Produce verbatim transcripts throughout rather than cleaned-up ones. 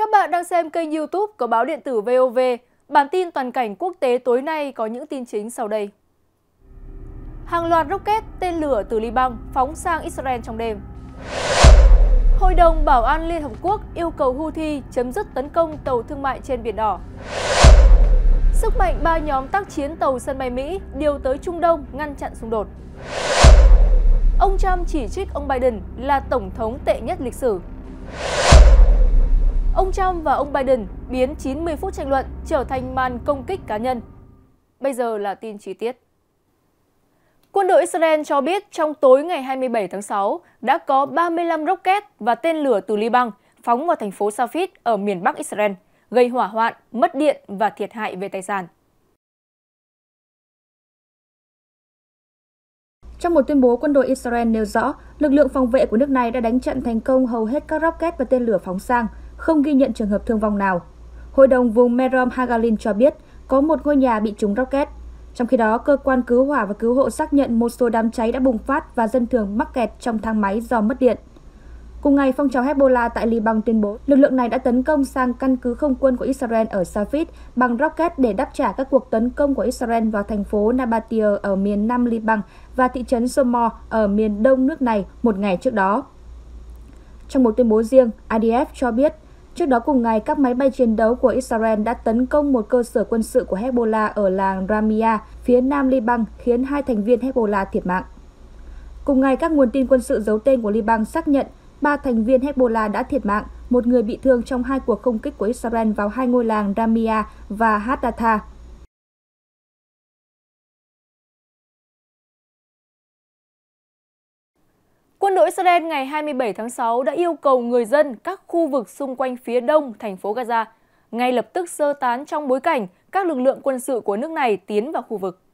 Các bạn đang xem kênh YouTube của báo điện tử vê o vê. Bản tin toàn cảnh quốc tế tối nay có những tin chính sau đây. Hàng loạt rocket, tên lửa từ Liban phóng sang Israel trong đêm. Hội đồng Bảo an Liên Hợp Quốc yêu cầu Houthi chấm dứt tấn công tàu thương mại trên Biển Đỏ. Sức mạnh ba nhóm tác chiến tàu sân bay Mỹ điều tới Trung Đông ngăn chặn xung đột. Ông Trump chỉ trích ông Biden là tổng thống tệ nhất lịch sử. Ông Trump và ông Biden biến chín mươi phút tranh luận trở thành màn công kích cá nhân. Bây giờ là tin chi tiết. Quân đội Israel cho biết trong tối ngày hai mươi bảy tháng sáu đã có ba mươi lăm rocket và tên lửa từ Liban phóng vào thành phố Safed ở miền Bắc Israel, gây hỏa hoạn, mất điện và thiệt hại về tài sản. Trong một tuyên bố, quân đội Israel nêu rõ lực lượng phòng vệ của nước này đã đánh chặn thành công hầu hết các rocket và tên lửa phóng sang, không ghi nhận trường hợp thương vong nào. Hội đồng vùng Merom Hagalin cho biết có một ngôi nhà bị trúng rocket. Trong khi đó, cơ quan cứu hỏa và cứu hộ xác nhận một số đám cháy đã bùng phát và dân thường mắc kẹt trong thang máy do mất điện. Cùng ngày, phong trào Hezbollah tại Liban tuyên bố lực lượng này đã tấn công sang căn cứ không quân của Israel ở Safed bằng rocket để đáp trả các cuộc tấn công của Israel vào thành phố Nabatia ở miền nam Liban và thị trấn Somor ở miền đông nước này một ngày trước đó. Trong một tuyên bố riêng, i đê ép cho biết trước đó cùng ngày các máy bay chiến đấu của Israel đã tấn công một cơ sở quân sự của Hezbollah ở làng Ramia, phía nam Liban, khiến hai thành viên Hezbollah thiệt mạng. Cùng ngày, các nguồn tin quân sự giấu tên của Liban xác nhận ba thành viên Hezbollah đã thiệt mạng, một người bị thương trong hai cuộc không kích của Israel vào hai ngôi làng Ramia và Hadathah. Quân đội Israel ngày hai mươi bảy tháng sáu đã yêu cầu người dân các khu vực xung quanh phía đông thành phố Gaza ngay lập tức sơ tán trong bối cảnh các lực lượng quân sự của nước này tiến vào khu vực.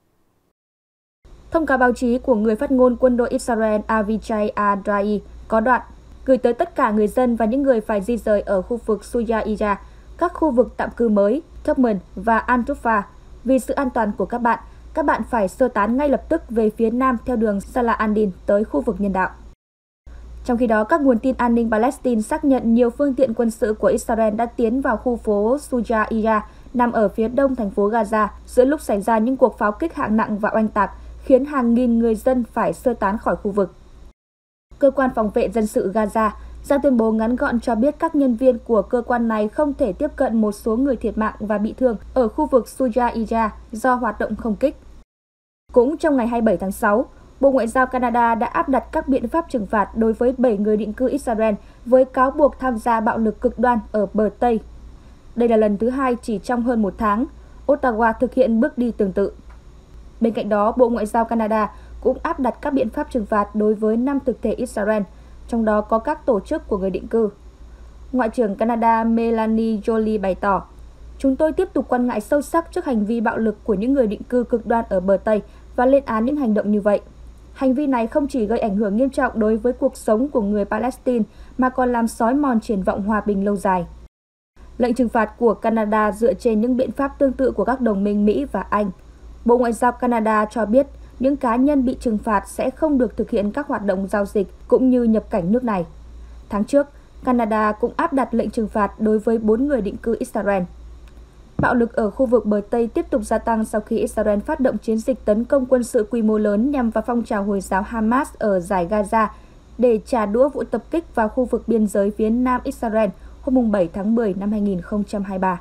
Thông cáo báo chí của người phát ngôn quân đội Israel Avichai Adrai có đoạn gửi tới tất cả người dân và những người phải di rời ở khu vực Suya-Ija, các khu vực tạm cư mới, Turkmen và Antufa. Vì sự an toàn của các bạn, các bạn phải sơ tán ngay lập tức về phía nam theo đường Salah Andin tới khu vực nhân đạo. Trong khi đó, các nguồn tin an ninh Palestine xác nhận nhiều phương tiện quân sự của Israel đã tiến vào khu phố Suya-Ija nằm ở phía đông thành phố Gaza giữa lúc xảy ra những cuộc pháo kích hạng nặng và oanh tạc, khiến hàng nghìn người dân phải sơ tán khỏi khu vực. Cơ quan phòng vệ dân sự Gaza ra tuyên bố ngắn gọn cho biết các nhân viên của cơ quan này không thể tiếp cận một số người thiệt mạng và bị thương ở khu vực Suya-Ija do hoạt động không kích. Cũng trong ngày hai mươi bảy tháng sáu, Bộ Ngoại giao Canada đã áp đặt các biện pháp trừng phạt đối với bảy người định cư Israel với cáo buộc tham gia bạo lực cực đoan ở bờ Tây. Đây là lần thứ hai chỉ trong hơn một tháng, Ottawa thực hiện bước đi tương tự. Bên cạnh đó, Bộ Ngoại giao Canada cũng áp đặt các biện pháp trừng phạt đối với năm thực thể Israel, trong đó có các tổ chức của người định cư. Ngoại trưởng Canada Melanie Joly bày tỏ, chúng tôi tiếp tục quan ngại sâu sắc trước hành vi bạo lực của những người định cư cực đoan ở bờ Tây và lên án những hành động như vậy. Hành vi này không chỉ gây ảnh hưởng nghiêm trọng đối với cuộc sống của người Palestine mà còn làm xói mòn triển vọng hòa bình lâu dài. Lệnh trừng phạt của Canada dựa trên những biện pháp tương tự của các đồng minh Mỹ và Anh. Bộ Ngoại giao Canada cho biết những cá nhân bị trừng phạt sẽ không được thực hiện các hoạt động giao dịch cũng như nhập cảnh nước này. Tháng trước, Canada cũng áp đặt lệnh trừng phạt đối với bốn người định cư Israel. Bạo lực ở khu vực bờ Tây tiếp tục gia tăng sau khi Israel phát động chiến dịch tấn công quân sự quy mô lớn nhằm vào phong trào Hồi giáo Hamas ở dải Gaza để trả đũa vụ tập kích vào khu vực biên giới phía nam Israel hôm bảy tháng mười năm hai nghìn không trăm hai mươi ba.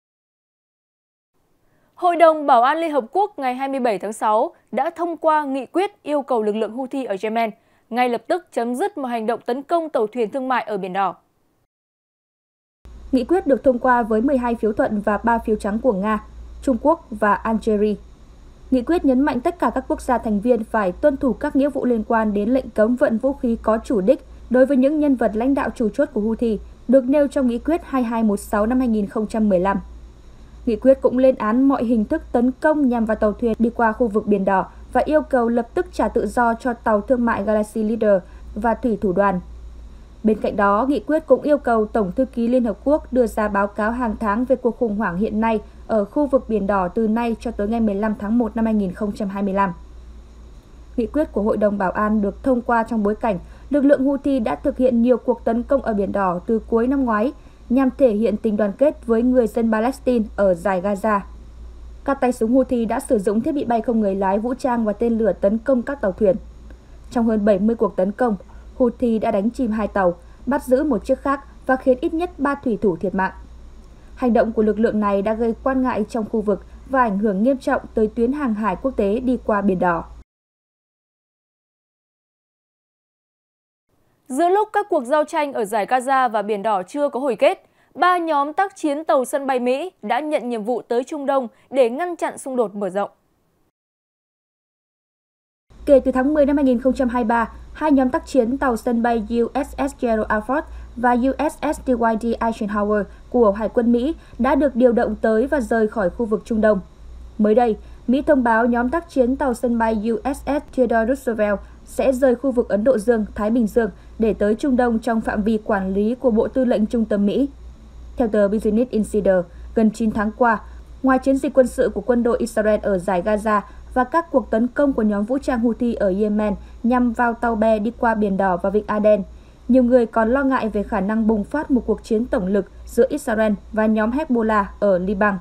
Hội đồng Bảo an Liên Hợp Quốc ngày hai mươi bảy tháng sáu đã thông qua nghị quyết yêu cầu lực lượng Houthi ở Yemen ngay lập tức chấm dứt một hành động tấn công tàu thuyền thương mại ở Biển Đỏ. Nghị quyết được thông qua với mười hai phiếu thuận và ba phiếu trắng của Nga, Trung Quốc và Algeria. Nghị quyết nhấn mạnh tất cả các quốc gia thành viên phải tuân thủ các nghĩa vụ liên quan đến lệnh cấm vận vũ khí có chủ đích đối với những nhân vật lãnh đạo chủ chốt của Houthi, được nêu trong Nghị quyết hai hai một sáu năm hai nghìn không trăm mười lăm. Nghị quyết cũng lên án mọi hình thức tấn công nhằm vào tàu thuyền đi qua khu vực Biển Đỏ và yêu cầu lập tức trả tự do cho tàu thương mại Galaxy Leader và thủy thủ đoàn. Bên cạnh đó, nghị quyết cũng yêu cầu Tổng thư ký Liên Hợp Quốc đưa ra báo cáo hàng tháng về cuộc khủng hoảng hiện nay ở khu vực Biển Đỏ từ nay cho tới ngày mười lăm tháng một năm hai nghìn không trăm hai mươi lăm. Nghị quyết của Hội đồng Bảo an được thông qua trong bối cảnh lực lượng Houthi đã thực hiện nhiều cuộc tấn công ở Biển Đỏ từ cuối năm ngoái nhằm thể hiện tình đoàn kết với người dân Palestine ở dải Gaza. Các tay súng Houthi đã sử dụng thiết bị bay không người lái vũ trang và tên lửa tấn công các tàu thuyền. Trong hơn bảy mươi cuộc tấn công, Houthi đã đánh chìm hai tàu, bắt giữ một chiếc khác và khiến ít nhất ba thủy thủ thiệt mạng. Hành động của lực lượng này đã gây quan ngại trong khu vực và ảnh hưởng nghiêm trọng tới tuyến hàng hải quốc tế đi qua Biển Đỏ. Giữa lúc các cuộc giao tranh ở dải Gaza và Biển Đỏ chưa có hồi kết, ba nhóm tác chiến tàu sân bay Mỹ đã nhận nhiệm vụ tới Trung Đông để ngăn chặn xung đột mở rộng. Kể từ tháng mười năm hai nghìn không trăm hai mươi ba, hai nhóm tác chiến tàu sân bay u ét ét Gerald R. Ford và u ét ét đê i đê Eisenhower của Hải quân Mỹ đã được điều động tới và rời khỏi khu vực Trung Đông. Mới đây, Mỹ thông báo nhóm tác chiến tàu sân bay u ét ét Theodore Roosevelt sẽ rời khu vực Ấn Độ Dương, Thái Bình Dương để tới Trung Đông trong phạm vi quản lý của Bộ Tư lệnh Trung tâm Mỹ. Theo tờ Business Insider, gần chín tháng qua, ngoài chiến dịch quân sự của quân đội Israel ở dải Gaza và các cuộc tấn công của nhóm vũ trang Houthi ở Yemen nhằm vào tàu bè đi qua Biển Đỏ và Vịnh Aden, nhiều người còn lo ngại về khả năng bùng phát một cuộc chiến tổng lực giữa Israel và nhóm Hezbollah ở Liban.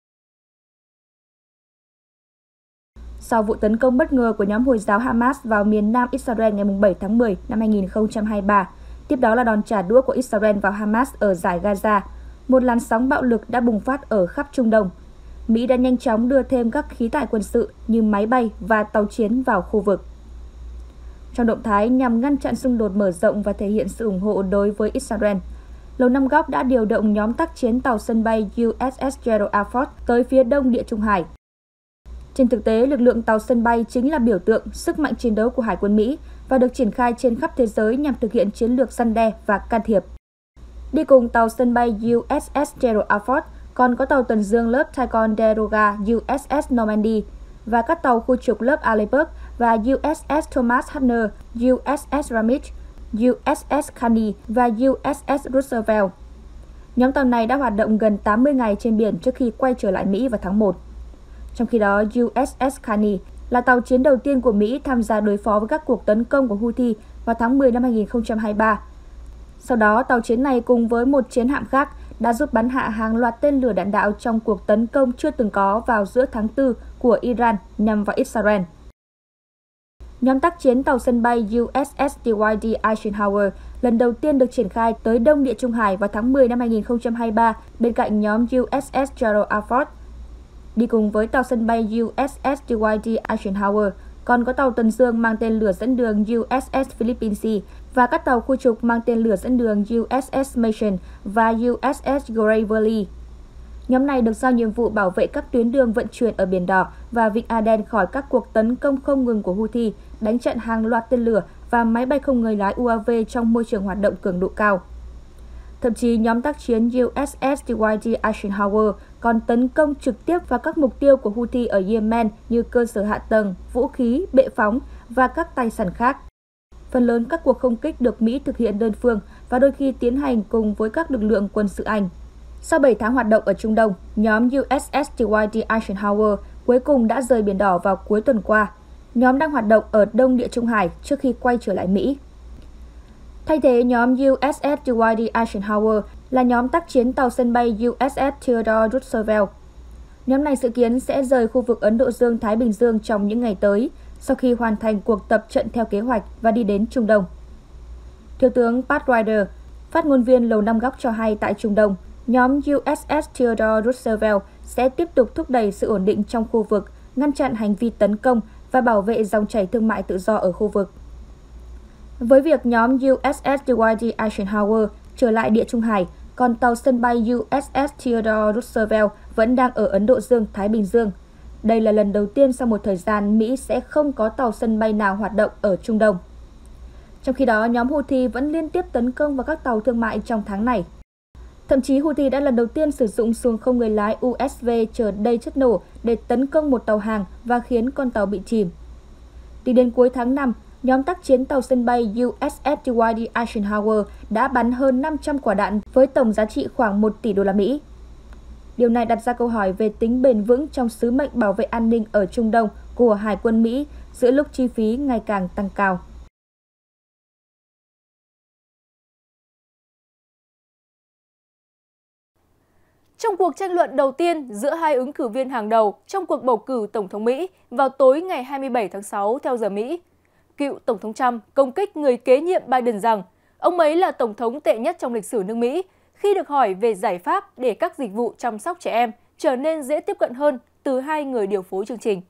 Sau vụ tấn công bất ngờ của nhóm Hồi giáo Hamas vào miền nam Israel ngày bảy tháng mười năm hai nghìn không trăm hai mươi ba, tiếp đó là đòn trả đũa của Israel vào Hamas ở dải Gaza, một làn sóng bạo lực đã bùng phát ở khắp Trung Đông. Mỹ đã nhanh chóng đưa thêm các khí tài quân sự như máy bay và tàu chiến vào khu vực. Trong động thái nhằm ngăn chặn xung đột mở rộng và thể hiện sự ủng hộ đối với Israel, Lầu Năm Góc đã điều động nhóm tác chiến tàu sân bay u ét ét Gerald R. Ford tới phía đông Địa Trung Hải. Trên thực tế, lực lượng tàu sân bay chính là biểu tượng sức mạnh chiến đấu của Hải quân Mỹ và được triển khai trên khắp thế giới nhằm thực hiện chiến lược răn đe và can thiệp. Đi cùng tàu sân bay u ét ét Gerald R. Ford còn có tàu tuần dương lớp Ticonderoga u ét ét Normandy và các tàu khu trục lớp Allenburg và u ét ét Thomas Hatner, u ét ét Ramich, u ét ét Carney và u ét ét Roosevelt. Nhóm tàu này đã hoạt động gần tám mươi ngày trên biển trước khi quay trở lại Mỹ vào tháng một. Trong khi đó, u ét ét Carney là tàu chiến đầu tiên của Mỹ tham gia đối phó với các cuộc tấn công của Houthi vào tháng mười năm hai nghìn không trăm hai mươi ba. Sau đó, tàu chiến này cùng với một chiến hạm khác đã giúp bắn hạ hàng loạt tên lửa đạn đạo trong cuộc tấn công chưa từng có vào giữa tháng tư của Iran nhằm vào Israel. Nhóm tác chiến tàu sân bay u ét ét đê i đê Eisenhower lần đầu tiên được triển khai tới Đông Địa Trung Hải vào tháng mười năm hai nghìn không trăm hai mươi ba bên cạnh nhóm u ét ét Gerald R. Ford. Đi cùng với tàu sân bay u ét ét đê i đê Eisenhower còn có tàu tuần dương mang tên lửa dẫn đường u ét ét Philippines và các tàu khu trục mang tên lửa dẫn đường u ét ét Mason và u ét ét Gravely. Nhóm này được giao nhiệm vụ bảo vệ các tuyến đường vận chuyển ở Biển Đỏ và Vịnh Aden khỏi các cuộc tấn công không ngừng của Houthi, đánh chặn hàng loạt tên lửa và máy bay không người lái u a vê trong môi trường hoạt động cường độ cao. Thậm chí, nhóm tác chiến u ét ét đê i đê Eisenhower còn tấn công trực tiếp vào các mục tiêu của Houthi ở Yemen như cơ sở hạ tầng, vũ khí, bệ phóng và các tài sản khác. Phần lớn các cuộc không kích được Mỹ thực hiện đơn phương và đôi khi tiến hành cùng với các lực lượng quân sự Anh. Sau bảy tháng hoạt động ở Trung Đông, nhóm u ét ét đê i đê Eisenhower cuối cùng đã rời Biển Đỏ vào cuối tuần qua. Nhóm đang hoạt động ở Đông Địa Trung Hải trước khi quay trở lại Mỹ. Thay thế nhóm u ét ét đê i đê Eisenhower là nhóm tác chiến tàu sân bay u ét ét Theodore Roosevelt. Nhóm này dự kiến sẽ rời khu vực Ấn Độ Dương-Thái Bình Dương trong những ngày tới, sau khi hoàn thành cuộc tập trận theo kế hoạch và đi đến Trung Đông. Thiếu tướng Pat Ryder, phát ngôn viên Lầu Năm Góc cho hay tại Trung Đông, nhóm u ét ét Theodore Roosevelt sẽ tiếp tục thúc đẩy sự ổn định trong khu vực, ngăn chặn hành vi tấn công và bảo vệ dòng chảy thương mại tự do ở khu vực. Với việc nhóm u ét ét đê i đê Eisenhower trở lại Địa Trung Hải, còn tàu sân bay u ét ét Theodore Roosevelt vẫn đang ở Ấn Độ Dương, Thái Bình Dương. Đây là lần đầu tiên sau một thời gian Mỹ sẽ không có tàu sân bay nào hoạt động ở Trung Đông. Trong khi đó, nhóm Houthi vẫn liên tiếp tấn công vào các tàu thương mại trong tháng này. Thậm chí Houthi đã lần đầu tiên sử dụng xuồng không người lái u ét vê chở đầy chất nổ để tấn công một tàu hàng và khiến con tàu bị chìm. Tính đến cuối tháng năm, nhóm tác chiến tàu sân bay u ét ét đê i đê Eisenhower đã bắn hơn năm trăm quả đạn với tổng giá trị khoảng một tỷ đô la Mỹ. Điều này đặt ra câu hỏi về tính bền vững trong sứ mệnh bảo vệ an ninh ở Trung Đông của Hải quân Mỹ giữa lúc chi phí ngày càng tăng cao. Trong cuộc tranh luận đầu tiên giữa hai ứng cử viên hàng đầu trong cuộc bầu cử Tổng thống Mỹ vào tối ngày hai mươi bảy tháng sáu theo giờ Mỹ, cựu Tổng thống Trump công kích người kế nhiệm Biden rằng ông ấy là Tổng thống tệ nhất trong lịch sử nước Mỹ khi được hỏi về giải pháp để các dịch vụ chăm sóc trẻ em trở nên dễ tiếp cận hơn từ hai người điều phối chương trình.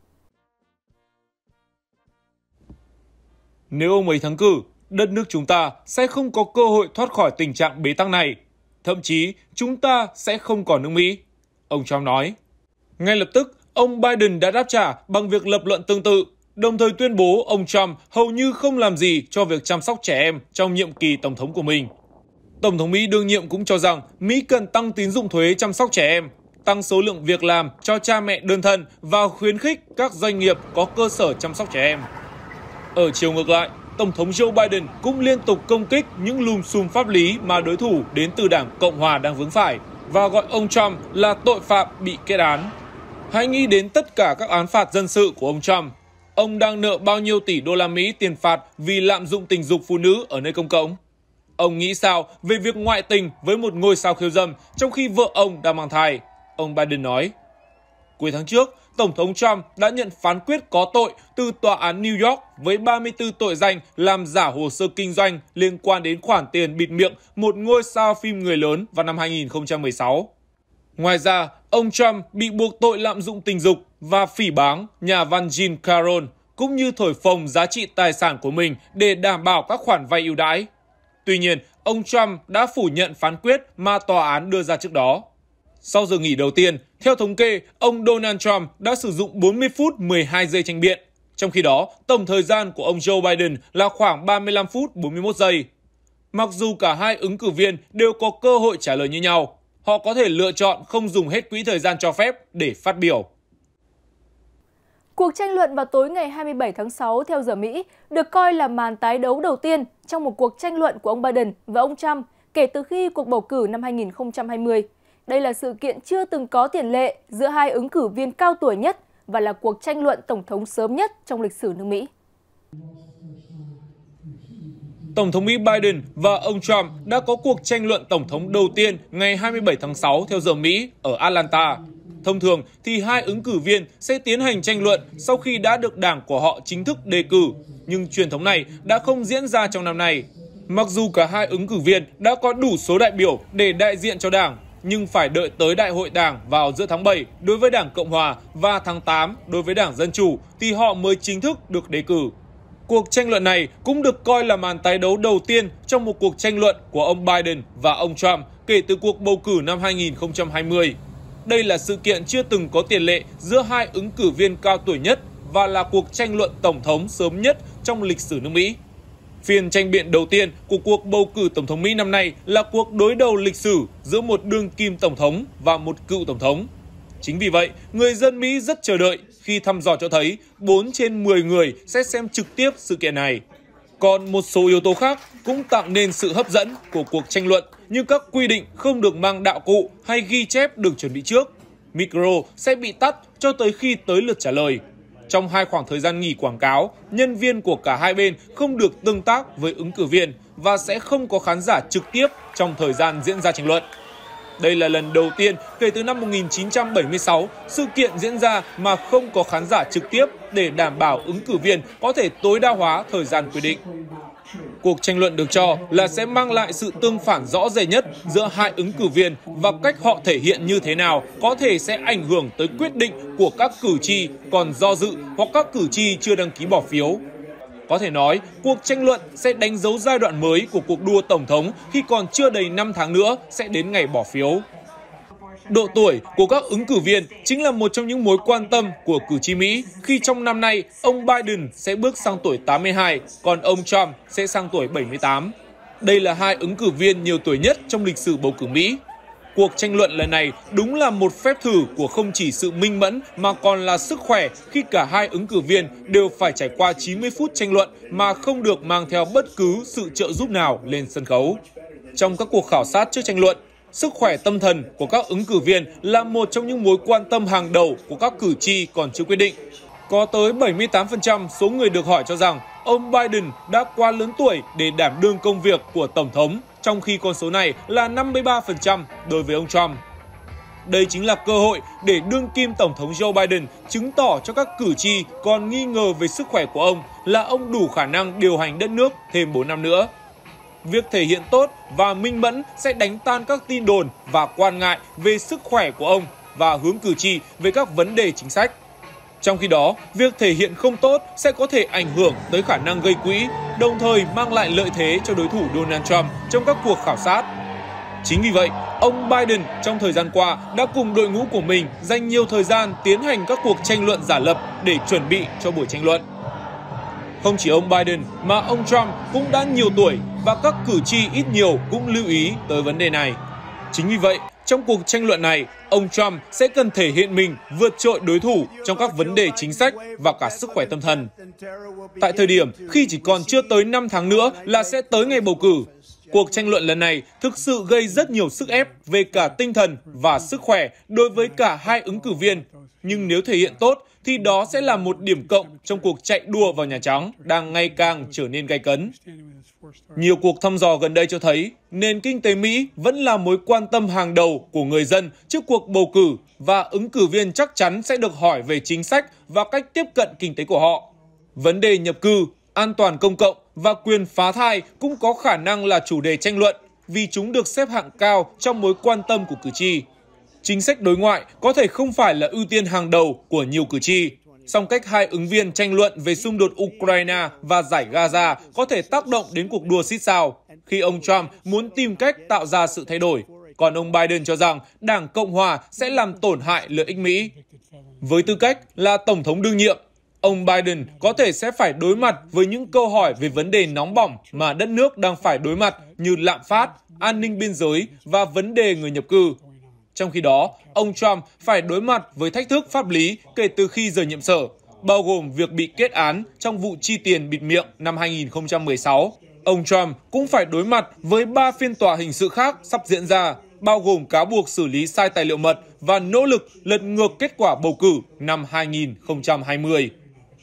Nếu ông ấy thắng cử, đất nước chúng ta sẽ không có cơ hội thoát khỏi tình trạng bế tắc này. Thậm chí, chúng ta sẽ không còn nước Mỹ, ông Trump nói. Ngay lập tức, ông Biden đã đáp trả bằng việc lập luận tương tự, đồng thời tuyên bố ông Trump hầu như không làm gì cho việc chăm sóc trẻ em trong nhiệm kỳ Tổng thống của mình. Tổng thống Mỹ đương nhiệm cũng cho rằng Mỹ cần tăng tín dụng thuế chăm sóc trẻ em, tăng số lượng việc làm cho cha mẹ đơn thân và khuyến khích các doanh nghiệp có cơ sở chăm sóc trẻ em. Ở chiều ngược lại, Tổng thống Joe Biden cũng liên tục công kích những lùm xùm pháp lý mà đối thủ đến từ Đảng Cộng hòa đang vướng phải và gọi ông Trump là tội phạm bị kết án. Hãy nghĩ đến tất cả các án phạt dân sự của ông Trump. Ông đang nợ bao nhiêu tỷ đô la Mỹ tiền phạt vì lạm dụng tình dục phụ nữ ở nơi công cộng? Ông nghĩ sao về việc ngoại tình với một ngôi sao khiêu dâm trong khi vợ ông đang mang thai? Ông Biden nói. Cuối tháng trước, Tổng thống Trump đã nhận phán quyết có tội từ Tòa án New York với ba mươi tư tội danh làm giả hồ sơ kinh doanh liên quan đến khoản tiền bịt miệng một ngôi sao phim người lớn vào năm hai nghìn không trăm mười sáu. Ngoài ra, ông Trump bị buộc tội lạm dụng tình dục và phỉ báng nhà văn Jean Caron, cũng như thổi phồng giá trị tài sản của mình để đảm bảo các khoản vay ưu đãi. Tuy nhiên, ông Trump đã phủ nhận phán quyết mà tòa án đưa ra trước đó. Sau giờ nghỉ đầu tiên, theo thống kê, ông Donald Trump đã sử dụng bốn mươi phút mười hai giây tranh biện. Trong khi đó, tổng thời gian của ông Joe Biden là khoảng ba mươi lăm phút bốn mươi mốt giây. Mặc dù cả hai ứng cử viên đều có cơ hội trả lời như nhau, họ có thể lựa chọn không dùng hết quỹ thời gian cho phép để phát biểu. Cuộc tranh luận vào tối ngày hai mươi bảy tháng sáu theo giờ Mỹ được coi là màn tái đấu đầu tiên trong một cuộc tranh luận của ông Biden và ông Trump kể từ khi cuộc bầu cử năm hai nghìn không trăm hai mươi. Đây là sự kiện chưa từng có tiền lệ giữa hai ứng cử viên cao tuổi nhất và là cuộc tranh luận tổng thống sớm nhất trong lịch sử nước Mỹ. Tổng thống Mỹ Biden và ông Trump đã có cuộc tranh luận tổng thống đầu tiên ngày hai mươi bảy tháng sáu theo giờ Mỹ ở Atlanta. Thông thường thì hai ứng cử viên sẽ tiến hành tranh luận sau khi đã được đảng của họ chính thức đề cử, nhưng truyền thống này đã không diễn ra trong năm nay. Mặc dù cả hai ứng cử viên đã có đủ số đại biểu để đại diện cho đảng, nhưng phải đợi tới đại hội đảng vào giữa tháng bảy đối với Đảng Cộng hòa và tháng tám đối với Đảng Dân Chủ thì họ mới chính thức được đề cử. Cuộc tranh luận này cũng được coi là màn tái đấu đầu tiên trong một cuộc tranh luận của ông Biden và ông Trump kể từ cuộc bầu cử năm hai nghìn không trăm hai mươi. Đây là sự kiện chưa từng có tiền lệ giữa hai ứng cử viên cao tuổi nhất và là cuộc tranh luận tổng thống sớm nhất trong lịch sử nước Mỹ. Phiên tranh biện đầu tiên của cuộc bầu cử tổng thống Mỹ năm nay là cuộc đối đầu lịch sử giữa một đương kim tổng thống và một cựu tổng thống. Chính vì vậy, người dân Mỹ rất chờ đợi khi thăm dò cho thấy bốn trên mười người sẽ xem trực tiếp sự kiện này. Còn một số yếu tố khác cũng tạo nên sự hấp dẫn của cuộc tranh luận như các quy định không được mang đạo cụ hay ghi chép được chuẩn bị trước. Micro sẽ bị tắt cho tới khi tới lượt trả lời. Trong hai khoảng thời gian nghỉ quảng cáo, nhân viên của cả hai bên không được tương tác với ứng cử viên và sẽ không có khán giả trực tiếp trong thời gian diễn ra tranh luận. Đây là lần đầu tiên kể từ năm một nghìn chín trăm bảy mươi sáu, sự kiện diễn ra mà không có khán giả trực tiếp để đảm bảo ứng cử viên có thể tối đa hóa thời gian quy định. Cuộc tranh luận được cho là sẽ mang lại sự tương phản rõ rệt nhất giữa hai ứng cử viên và cách họ thể hiện như thế nào có thể sẽ ảnh hưởng tới quyết định của các cử tri còn do dự hoặc các cử tri chưa đăng ký bỏ phiếu. Có thể nói, cuộc tranh luận sẽ đánh dấu giai đoạn mới của cuộc đua tổng thống khi còn chưa đầy năm tháng nữa sẽ đến ngày bỏ phiếu. Độ tuổi của các ứng cử viên chính là một trong những mối quan tâm của cử tri Mỹ khi trong năm nay ông Biden sẽ bước sang tuổi tám mươi hai, còn ông Trump sẽ sang tuổi bảy mươi tám. Đây là hai ứng cử viên nhiều tuổi nhất trong lịch sử bầu cử Mỹ. Cuộc tranh luận lần này đúng là một phép thử của không chỉ sự minh mẫn mà còn là sức khỏe khi cả hai ứng cử viên đều phải trải qua chín mươi phút tranh luận mà không được mang theo bất cứ sự trợ giúp nào lên sân khấu. Trong các cuộc khảo sát trước tranh luận, sức khỏe tâm thần của các ứng cử viên là một trong những mối quan tâm hàng đầu của các cử tri còn chưa quyết định. Có tới bảy mươi tám phần trăm số người được hỏi cho rằng ông Biden đã quá lớn tuổi để đảm đương công việc của tổng thống, trong khi con số này là năm mươi ba phần trăm đối với ông Trump. đây chính là cơ hội để đương kim Tổng thống Joe Biden chứng tỏ cho các cử tri còn nghi ngờ về sức khỏe của ông là ông đủ khả năng điều hành đất nước thêm bốn năm nữa. Việc thể hiện tốt và minh mẫn sẽ đánh tan các tin đồn và quan ngại về sức khỏe của ông và hướng cử tri về các vấn đề chính sách. Trong khi đó, việc thể hiện không tốt sẽ có thể ảnh hưởng tới khả năng gây quỹ, đồng thời mang lại lợi thế cho đối thủ Donald Trump trong các cuộc khảo sát. Chính vì vậy, ông Biden trong thời gian qua đã cùng đội ngũ của mình dành nhiều thời gian tiến hành các cuộc tranh luận giả lập để chuẩn bị cho buổi tranh luận. Không chỉ ông Biden mà ông Trump cũng đã nhiều tuổi và các cử tri ít nhiều cũng lưu ý tới vấn đề này. Chính vì vậy, trong cuộc tranh luận này, ông Trump sẽ cần thể hiện mình vượt trội đối thủ trong các vấn đề chính sách và cả sức khỏe tâm thần. Tại thời điểm khi chỉ còn chưa tới năm tháng nữa là sẽ tới ngày bầu cử, cuộc tranh luận lần này thực sự gây rất nhiều sức ép về cả tinh thần và sức khỏe đối với cả hai ứng cử viên. Nhưng nếu thể hiện tốt thì đó sẽ là một điểm cộng trong cuộc chạy đua vào Nhà Trắng đang ngày càng trở nên gay cấn. Nhiều cuộc thăm dò gần đây cho thấy nền kinh tế Mỹ vẫn là mối quan tâm hàng đầu của người dân trước cuộc bầu cử và ứng cử viên chắc chắn sẽ được hỏi về chính sách và cách tiếp cận kinh tế của họ. Vấn đề nhập cư, an toàn công cộng và quyền phá thai cũng có khả năng là chủ đề tranh luận vì chúng được xếp hạng cao trong mối quan tâm của cử tri. Chính sách đối ngoại có thể không phải là ưu tiên hàng đầu của nhiều cử tri, song cách hai ứng viên tranh luận về xung đột Ukraine và giải Gaza có thể tác động đến cuộc đua xít sao, khi ông Trump muốn tìm cách tạo ra sự thay đổi, còn ông Biden cho rằng Đảng Cộng Hòa sẽ làm tổn hại lợi ích Mỹ. Với tư cách là Tổng thống đương nhiệm, ông Biden có thể sẽ phải đối mặt với những câu hỏi về vấn đề nóng bỏng mà đất nước đang phải đối mặt như lạm phát, an ninh biên giới và vấn đề người nhập cư. Trong khi đó, ông Trump phải đối mặt với thách thức pháp lý kể từ khi rời nhiệm sở, bao gồm việc bị kết án trong vụ chi tiền bịt miệng năm hai nghìn không trăm mười sáu. Ông Trump cũng phải đối mặt với ba phiên tòa hình sự khác sắp diễn ra, bao gồm cáo buộc xử lý sai tài liệu mật và nỗ lực lật ngược kết quả bầu cử năm hai nghìn không trăm hai mươi.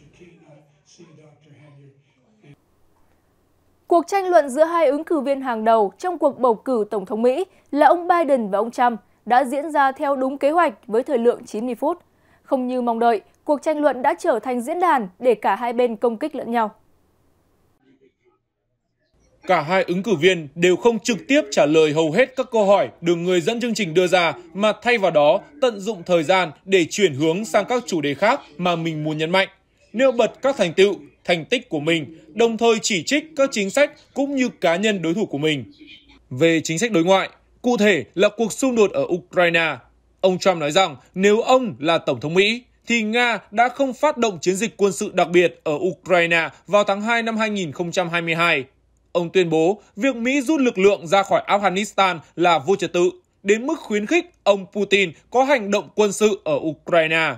Cuộc tranh luận giữa hai ứng cử viên hàng đầu trong cuộc bầu cử Tổng thống Mỹ là ông Biden và ông Trump đã diễn ra theo đúng kế hoạch với thời lượng chín mươi phút. Không như mong đợi, cuộc tranh luận đã trở thành diễn đàn để cả hai bên công kích lẫn nhau. Cả hai ứng cử viên đều không trực tiếp trả lời hầu hết các câu hỏi được người dẫn chương trình đưa ra, mà thay vào đó tận dụng thời gian để chuyển hướng sang các chủ đề khác mà mình muốn nhấn mạnh, nêu bật các thành tựu, thành tích của mình, đồng thời chỉ trích các chính sách cũng như cá nhân đối thủ của mình. Về chính sách đối ngoại, cụ thể là cuộc xung đột ở Ukraine, ông Trump nói rằng nếu ông là Tổng thống Mỹ, thì Nga đã không phát động chiến dịch quân sự đặc biệt ở Ukraine vào tháng hai năm hai nghìn không trăm hai mươi hai. Ông tuyên bố việc Mỹ rút lực lượng ra khỏi Afghanistan là vô trật tự, đến mức khuyến khích ông Putin có hành động quân sự ở Ukraine.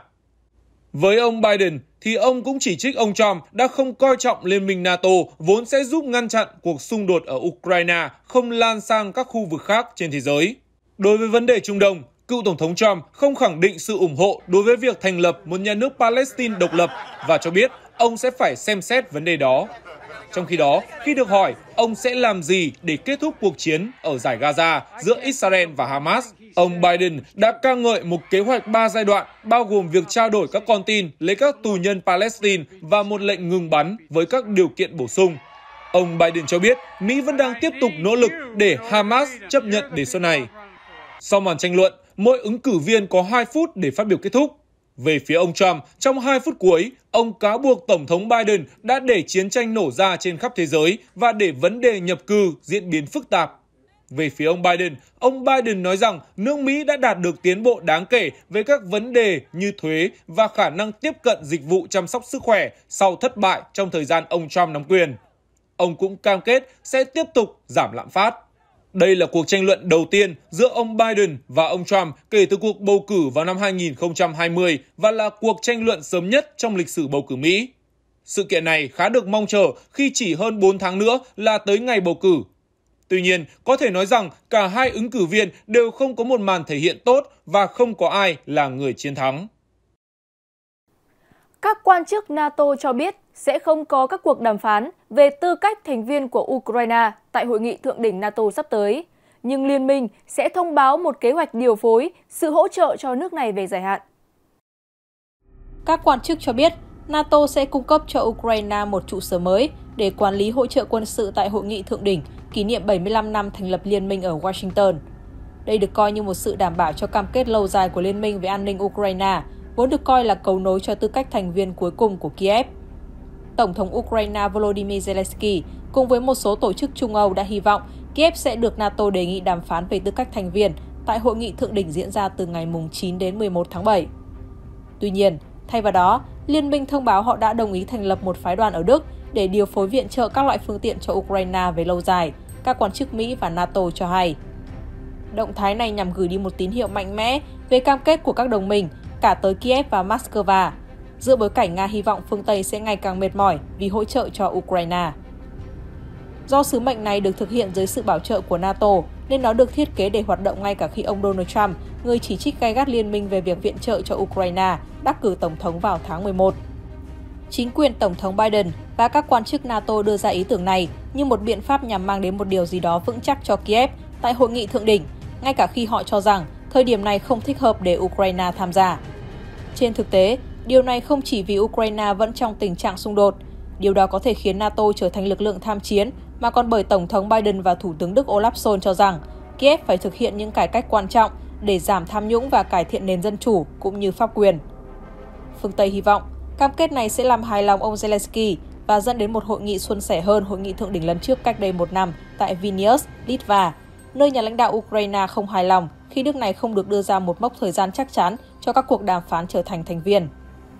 Với ông Biden, thì ông cũng chỉ trích ông Trump đã không coi trọng Liên minh NATO vốn sẽ giúp ngăn chặn cuộc xung đột ở Ukraine không lan sang các khu vực khác trên thế giới. Đối với vấn đề Trung Đông, cựu Tổng thống Trump không khẳng định sự ủng hộ đối với việc thành lập một nhà nước Palestine độc lập và cho biết ông sẽ phải xem xét vấn đề đó. Trong khi đó, khi được hỏi ông sẽ làm gì để kết thúc cuộc chiến ở giải Gaza giữa Israel và Hamas, ông Biden đã ca ngợi một kế hoạch ba giai đoạn bao gồm việc trao đổi các con tin lấy các tù nhân Palestine và một lệnh ngừng bắn với các điều kiện bổ sung. Ông Biden cho biết Mỹ vẫn đang tiếp tục nỗ lực để Hamas chấp nhận đề xuất này. Sau màn tranh luận, mỗi ứng cử viên có hai phút để phát biểu kết thúc. Về phía ông Trump, trong hai phút cuối, ông cáo buộc Tổng thống Biden đã để chiến tranh nổ ra trên khắp thế giới và để vấn đề nhập cư diễn biến phức tạp. Về phía ông Biden, ông Biden nói rằng nước Mỹ đã đạt được tiến bộ đáng kể về các vấn đề như thuế và khả năng tiếp cận dịch vụ chăm sóc sức khỏe sau thất bại trong thời gian ông Trump nắm quyền. Ông cũng cam kết sẽ tiếp tục giảm lạm phát. Đây là cuộc tranh luận đầu tiên giữa ông Biden và ông Trump kể từ cuộc bầu cử vào năm hai nghìn không trăm hai mươi và là cuộc tranh luận sớm nhất trong lịch sử bầu cử Mỹ. Sự kiện này khá được mong chờ khi chỉ hơn bốn tháng nữa là tới ngày bầu cử. Tuy nhiên, có thể nói rằng cả hai ứng cử viên đều không có một màn thể hiện tốt và không có ai là người chiến thắng. Các quan chức NATO cho biết sẽ không có các cuộc đàm phán về tư cách thành viên của Ukraine tại hội nghị thượng đỉnh NATO sắp tới. nhưng liên minh sẽ thông báo một kế hoạch điều phối sự hỗ trợ cho nước này về dài hạn. Các quan chức cho biết NATO sẽ cung cấp cho Ukraine một trụ sở mới để quản lý hỗ trợ quân sự tại hội nghị thượng đỉnh kỷ niệm bảy mươi lăm năm thành lập liên minh ở Washington. Đây được coi như một sự đảm bảo cho cam kết lâu dài của liên minh về an ninh Ukraine, vốn được coi là cầu nối cho tư cách thành viên cuối cùng của Kiev. Tổng thống Ukraine Volodymyr Zelensky cùng với một số tổ chức Trung Âu đã hy vọng Kiev sẽ được NATO đề nghị đàm phán về tư cách thành viên tại hội nghị thượng đỉnh diễn ra từ ngày chín đến mười một tháng bảy. Tuy nhiên, thay vào đó, liên minh thông báo họ đã đồng ý thành lập một phái đoàn ở Đức để điều phối viện trợ các loại phương tiện cho Ukraine về lâu dài, các quan chức Mỹ và NATO cho hay. Động thái này nhằm gửi đi một tín hiệu mạnh mẽ về cam kết của các đồng minh, cả tới Kiev và Moscow, giữa bối cảnh Nga hy vọng phương Tây sẽ ngày càng mệt mỏi vì hỗ trợ cho Ukraine. Do sứ mệnh này được thực hiện dưới sự bảo trợ của NATO, nên nó được thiết kế để hoạt động ngay cả khi ông Donald Trump, người chỉ trích gay gắt liên minh về việc viện trợ cho Ukraine, đắc cử Tổng thống vào tháng mười một. Chính quyền Tổng thống Biden và các quan chức NATO đưa ra ý tưởng này như một biện pháp nhằm mang đến một điều gì đó vững chắc cho Kiev tại hội nghị thượng đỉnh, ngay cả khi họ cho rằng thời điểm này không thích hợp để Ukraine tham gia. Trên thực tế, điều này không chỉ vì Ukraine vẫn trong tình trạng xung đột, điều đó có thể khiến NATO trở thành lực lượng tham chiến, mà còn bởi Tổng thống Biden và Thủ tướng Đức Olaf Scholz cho rằng Kiev phải thực hiện những cải cách quan trọng để giảm tham nhũng và cải thiện nền dân chủ cũng như pháp quyền. Phương Tây hy vọng cam kết này sẽ làm hài lòng ông Zelensky và dẫn đến một hội nghị suôn sẻ hơn hội nghị thượng đỉnh lần trước cách đây một năm tại Vilnius, Litva, nơi nhà lãnh đạo Ukraine không hài lòng khi nước này không được đưa ra một mốc thời gian chắc chắn cho các cuộc đàm phán trở thành thành viên.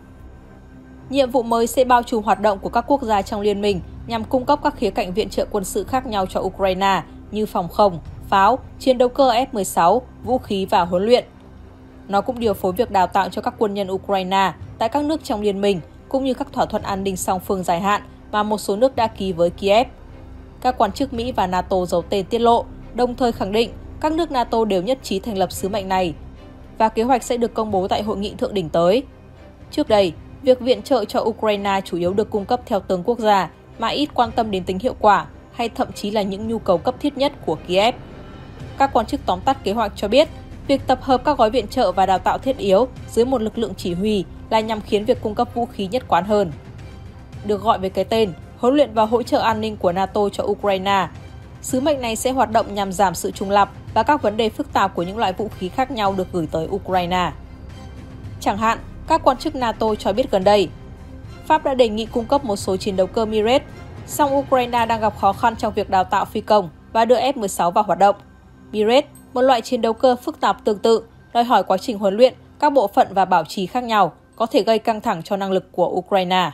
Nhiệm vụ mới sẽ bao trùm hoạt động của các quốc gia trong liên minh nhằm cung cấp các khía cạnh viện trợ quân sự khác nhau cho Ukraine như phòng không, pháo, chiến đấu cơ F mười sáu, vũ khí và huấn luyện. Nó cũng điều phối việc đào tạo cho các quân nhân Ukraine tại các nước trong liên minh, cũng như các thỏa thuận an ninh song phương dài hạn mà một số nước đã ký với Kiev. Các quan chức Mỹ và NATO giấu tên tiết lộ, đồng thời khẳng định các nước NATO đều nhất trí thành lập sứ mệnh này, và kế hoạch sẽ được công bố tại hội nghị thượng đỉnh tới. Trước đây, việc viện trợ cho Ukraine chủ yếu được cung cấp theo từng quốc gia mà ít quan tâm đến tính hiệu quả hay thậm chí là những nhu cầu cấp thiết nhất của Kiev. Các quan chức tóm tắt kế hoạch cho biết, việc tập hợp các gói viện trợ và đào tạo thiết yếu dưới một lực lượng chỉ huy là nhằm khiến việc cung cấp vũ khí nhất quán hơn. Được gọi với cái tên huấn luyện và hỗ trợ an ninh của NATO cho Ukraine, sứ mệnh này sẽ hoạt động nhằm giảm sự trùng lặp và các vấn đề phức tạp của những loại vũ khí khác nhau được gửi tới Ukraine. Chẳng hạn, các quan chức NATO cho biết gần đây, Pháp đã đề nghị cung cấp một số chiến đấu cơ Mirage, song Ukraine đang gặp khó khăn trong việc đào tạo phi công và đưa F mười sáu vào hoạt động. Mirage, một loại chiến đấu cơ phức tạp tương tự, đòi hỏi quá trình huấn luyện, các bộ phận và bảo trì khác nhau, có thể gây căng thẳng cho năng lực của Ukraine.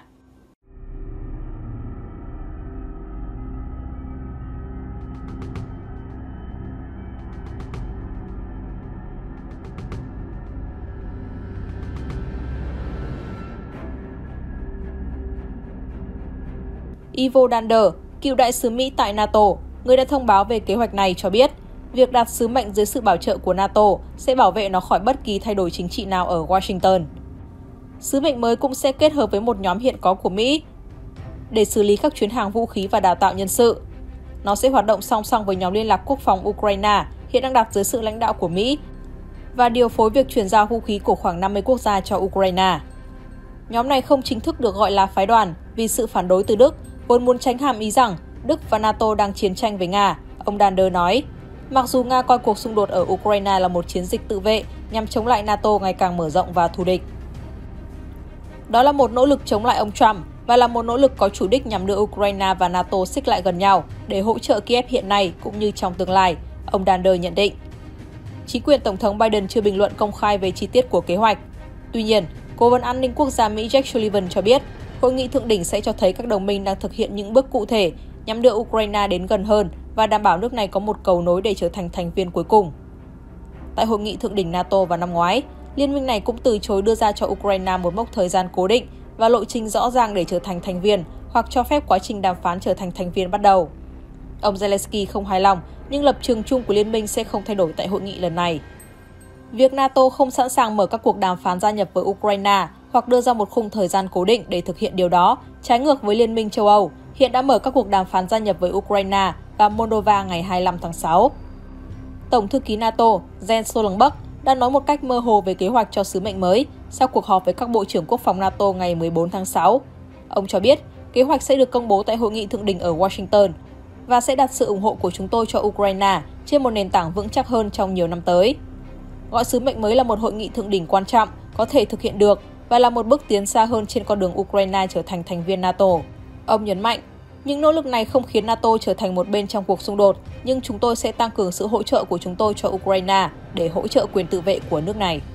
Ivo Dander, cựu đại sứ Mỹ tại NATO, người đã thông báo về kế hoạch này cho biết, việc đặt sứ mệnh dưới sự bảo trợ của NATO sẽ bảo vệ nó khỏi bất kỳ thay đổi chính trị nào ở Washington. Sứ mệnh mới cũng sẽ kết hợp với một nhóm hiện có của Mỹ để xử lý các chuyến hàng vũ khí và đào tạo nhân sự. Nó sẽ hoạt động song song với nhóm liên lạc quốc phòng Ukraine hiện đang đặt dưới sự lãnh đạo của Mỹ và điều phối việc chuyển giao vũ khí của khoảng năm mươi quốc gia cho Ukraine. Nhóm này không chính thức được gọi là phái đoàn vì sự phản đối từ Đức, vốn muốn tránh hàm ý rằng Đức và NATO đang chiến tranh với Nga, ông Dander nói. Mặc dù Nga coi cuộc xung đột ở Ukraine là một chiến dịch tự vệ nhằm chống lại NATO ngày càng mở rộng và thù địch. Đó là một nỗ lực chống lại ông Trump và là một nỗ lực có chủ đích nhằm đưa Ukraine và NATO xích lại gần nhau để hỗ trợ Kiev hiện nay cũng như trong tương lai, ông Dander nhận định. Chính quyền Tổng thống Biden chưa bình luận công khai về chi tiết của kế hoạch. Tuy nhiên, Cố vấn an ninh quốc gia Mỹ Jake Sullivan cho biết, hội nghị thượng đỉnh sẽ cho thấy các đồng minh đang thực hiện những bước cụ thể nhằm đưa Ukraine đến gần hơn và đảm bảo nước này có một cầu nối để trở thành thành viên cuối cùng. Tại hội nghị thượng đỉnh NATO vào năm ngoái, liên minh này cũng từ chối đưa ra cho Ukraine một mốc thời gian cố định và lộ trình rõ ràng để trở thành thành viên hoặc cho phép quá trình đàm phán trở thành thành viên bắt đầu. Ông Zelensky không hài lòng, nhưng lập trường chung của liên minh sẽ không thay đổi tại hội nghị lần này. Việc NATO không sẵn sàng mở các cuộc đàm phán gia nhập với Ukraine hoặc đưa ra một khung thời gian cố định để thực hiện điều đó, trái ngược với Liên minh châu Âu, hiện đã mở các cuộc đàm phán gia nhập với Ukraine và Moldova ngày hai mươi lăm tháng sáu. Tổng thư ký NATO Jens Stoltenberg đã nói một cách mơ hồ về kế hoạch cho sứ mệnh mới sau cuộc họp với các bộ trưởng quốc phòng NATO ngày mười bốn tháng sáu. Ông cho biết kế hoạch sẽ được công bố tại hội nghị thượng đỉnh ở Washington và sẽ đặt sự ủng hộ của chúng tôi cho Ukraine trên một nền tảng vững chắc hơn trong nhiều năm tới. Gọi sứ mệnh mới là một hội nghị thượng đỉnh quan trọng, có thể thực hiện được và là một bước tiến xa hơn trên con đường Ukraine trở thành thành viên NATO. Ông nhấn mạnh, những nỗ lực này không khiến NATO trở thành một bên trong cuộc xung đột, nhưng chúng tôi sẽ tăng cường sự hỗ trợ của chúng tôi cho Ukraine để hỗ trợ quyền tự vệ của nước này.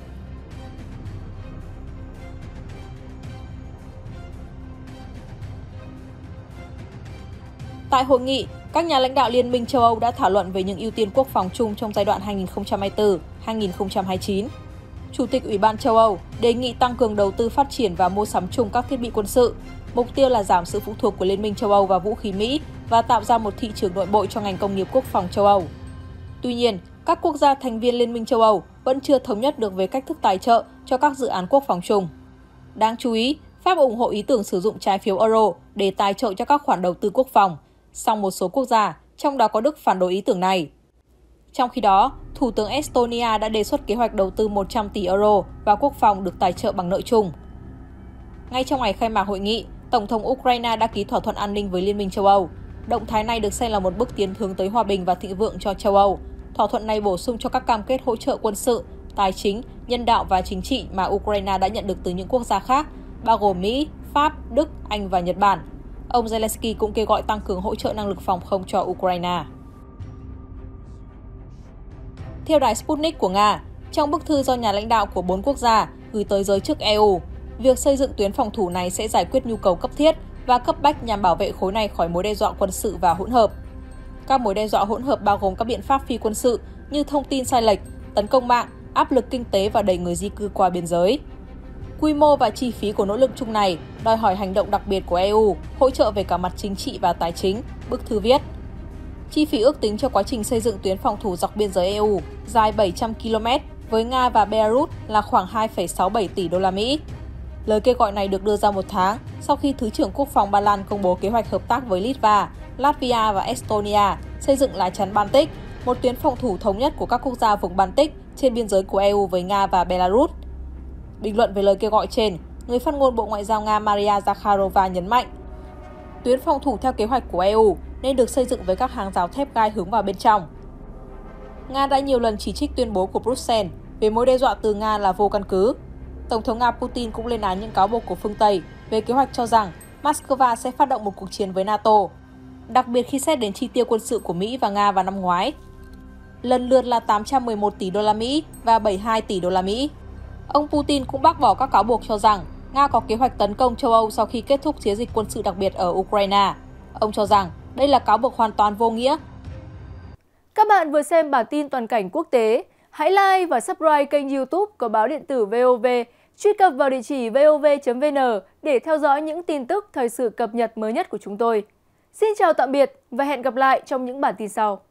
Tại hội nghị, các nhà lãnh đạo Liên minh châu Âu đã thảo luận về những ưu tiên quốc phòng chung trong giai đoạn hai nghìn không trăm hai mươi tư đến hai nghìn không trăm hai mươi chín. Chủ tịch Ủy ban châu Âu đề nghị tăng cường đầu tư phát triển và mua sắm chung các thiết bị quân sự. Mục tiêu là giảm sự phụ thuộc của Liên minh châu Âu vào vũ khí Mỹ và tạo ra một thị trường nội bộ cho ngành công nghiệp quốc phòng châu Âu. Tuy nhiên, các quốc gia thành viên Liên minh châu Âu vẫn chưa thống nhất được về cách thức tài trợ cho các dự án quốc phòng chung. Đáng chú ý, Pháp ủng hộ ý tưởng sử dụng trái phiếu euro để tài trợ cho các khoản đầu tư quốc phòng, song một số quốc gia, trong đó có Đức, phản đối ý tưởng này. Trong khi đó, Thủ tướng Estonia đã đề xuất kế hoạch đầu tư một trăm tỷ euro vào quốc phòng được tài trợ bằng nợ chung. Ngay trong ngày khai mạc hội nghị, Tổng thống Ukraine đã ký thỏa thuận an ninh với Liên minh châu Âu. Động thái này được xem là một bước tiến hướng tới hòa bình và thịnh vượng cho châu Âu. Thỏa thuận này bổ sung cho các cam kết hỗ trợ quân sự, tài chính, nhân đạo và chính trị mà Ukraine đã nhận được từ những quốc gia khác, bao gồm Mỹ, Pháp, Đức, Anh và Nhật Bản. Ông Zelensky cũng kêu gọi tăng cường hỗ trợ năng lực phòng không cho Ukraine. Theo đài Sputnik của Nga, trong bức thư do nhà lãnh đạo của bốn quốc gia gửi tới giới chức e u, việc xây dựng tuyến phòng thủ này sẽ giải quyết nhu cầu cấp thiết và cấp bách nhằm bảo vệ khối này khỏi mối đe dọa quân sự và hỗn hợp. Các mối đe dọa hỗn hợp bao gồm các biện pháp phi quân sự như thông tin sai lệch, tấn công mạng, áp lực kinh tế và đẩy người di cư qua biên giới. Quy mô và chi phí của nỗ lực chung này đòi hỏi hành động đặc biệt của e u, hỗ trợ về cả mặt chính trị và tài chính, bức thư viết. Chi phí ước tính cho quá trình xây dựng tuyến phòng thủ dọc biên giới e u dài bảy trăm ki lô mét với Nga và Belarus là khoảng hai phẩy sáu bảy tỷ đô la Mỹ. Lời kêu gọi này được đưa ra một tháng sau khi Thứ trưởng Quốc phòng Ba Lan công bố kế hoạch hợp tác với Litva, Latvia và Estonia xây dựng lá chắn Baltic, một tuyến phòng thủ thống nhất của các quốc gia vùng Baltic trên biên giới của e u với Nga và Belarus. Bình luận về lời kêu gọi trên, người phát ngôn Bộ Ngoại giao Nga Maria Zakharova nhấn mạnh, tuyến phòng thủ theo kế hoạch của e u nên được xây dựng với các hàng rào thép gai hướng vào bên trong. Nga đã nhiều lần chỉ trích tuyên bố của Bruxelles về mối đe dọa từ Nga là vô căn cứ. Tổng thống Nga Putin cũng lên án những cáo buộc của phương Tây về kế hoạch cho rằng Moscow sẽ phát động một cuộc chiến với NATO, đặc biệt khi xét đến chi tiêu quân sự của Mỹ và Nga vào năm ngoái, lần lượt là tám trăm mười một tỷ đô la Mỹ và bảy mươi hai tỷ đô la Mỹ. Ông Putin cũng bác bỏ các cáo buộc cho rằng Nga có kế hoạch tấn công châu Âu sau khi kết thúc chiến dịch quân sự đặc biệt ở Ukraine. Ông cho rằng đây là cáo buộc hoàn toàn vô nghĩa. Các bạn vừa xem bản tin toàn cảnh quốc tế. Hãy like và subscribe kênh YouTube của Báo Điện tử vê o vê. Truy cập vào địa chỉ vov chấm vn để theo dõi những tin tức thời sự cập nhật mới nhất của chúng tôi. Xin chào tạm biệt và hẹn gặp lại trong những bản tin sau.